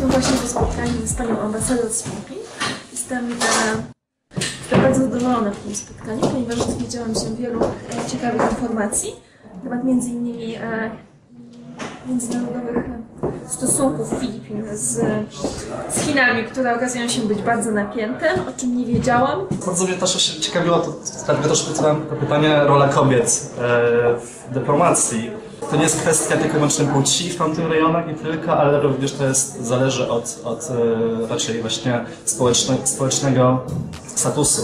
Byliśmy właśnie po spotkaniu z panią ambasador z Filipin. Jestem bardzo zadowolona w tym spotkaniu, ponieważ dowiedziałam się wielu ciekawych informacji na temat m.in. międzynarodowych stosunków Filipin z Chinami, które okazują się być bardzo napięte, o czym nie wiedziałam. Bardzo mnie też ciekawiło, dlatego też pytałem to pytanie, rola kobiet w dyplomacji. To nie jest kwestia tylko i wyłącznie płci w tamtych rejonach i tylko, ale również to zależy od raczej właśnie społecznego statusu.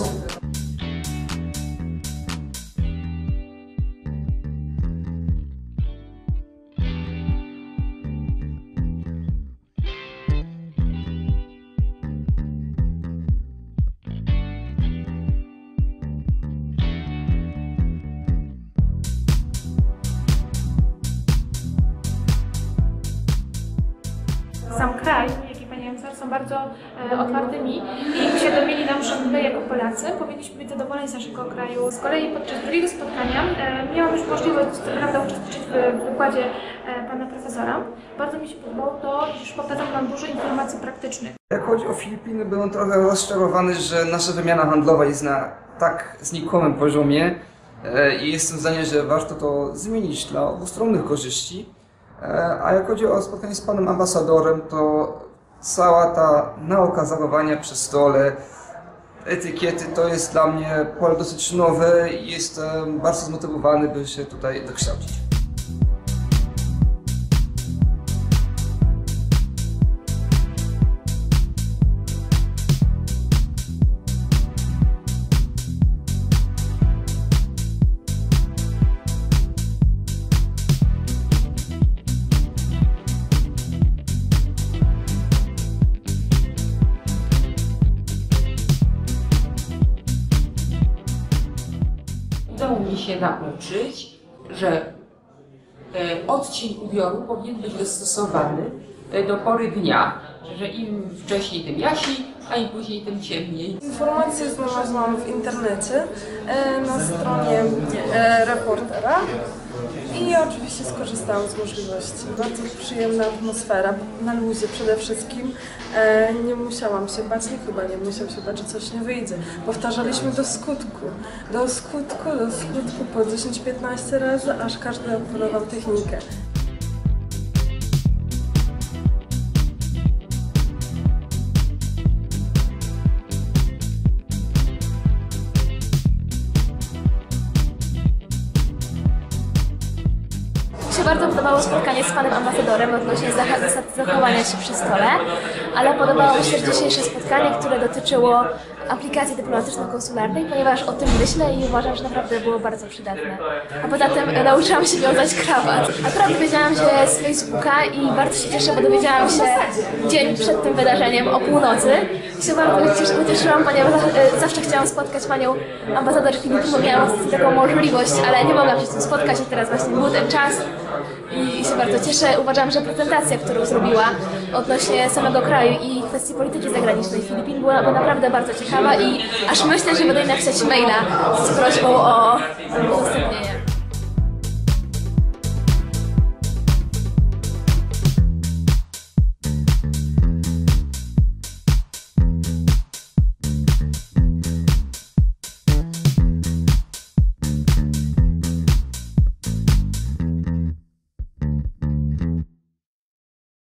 Sam kraj, jak i pani ambasador są bardzo otwartymi i uświadomili nam, że my jako Polacy powinniśmy być zadowoleni z naszego kraju. Z kolei podczas drugiego spotkania miałam już możliwość uczestniczyć w wykładzie pana profesora. Bardzo mi się podobało to, iż pokazał nam dużo informacji praktycznych. Jak chodzi o Filipiny, byłem trochę rozczarowany, że nasza wymiana handlowa jest na tak znikomym poziomie i jestem zdania, że warto to zmienić dla obustronnych korzyści. A jak chodzi o spotkanie z panem ambasadorem, to cała ta nauka zachowania przy stole, etykiety, to jest dla mnie pole dosyć nowe i jestem bardzo zmotywowany, by się tutaj dokształcić. Udało mi się nauczyć, że odcień ubioru powinien być dostosowany do pory dnia, że im wcześniej tym jaśniej, a im później tym ciemniej. Informacje znalazłam w internecie, na stronie reportera i oczywiście skorzystałam z możliwości. Bardzo przyjemna atmosfera, na luzie przede wszystkim. Nie musiałam się bać, nikt chyba nie musiał się bać, że coś nie wyjdzie. Powtarzaliśmy do skutku po 10-15 razy, aż każdy opanował technikę. Bardzo podobało spotkanie z panem ambasadorem odnośnie zasad zachowania się przy stole, ale podobało mi się dzisiejsze spotkanie, które dotyczyło aplikacji dyplomatyczno-konsularnej, ponieważ o tym myślę i uważam, że naprawdę było bardzo przydatne. A poza tym nauczyłam się wiązać krawat. Akurat dowiedziałam się z Facebooka i bardzo się cieszę, bo dowiedziałam się dzień przed tym wydarzeniem o północy. I się bardzo ucieszyłam, ponieważ zawsze chciałam spotkać panią ambasador Filipin, bo miałam taką możliwość, ale nie mogłam się z tym spotkać i teraz właśnie był ten czas. I się bardzo cieszę. Uważam, że prezentacja, którą zrobiła odnośnie samego kraju i kwestii polityki zagranicznej Filipin była naprawdę bardzo ciekawa i aż myślę, że będę napisać maila z prośbą o udostępnienie.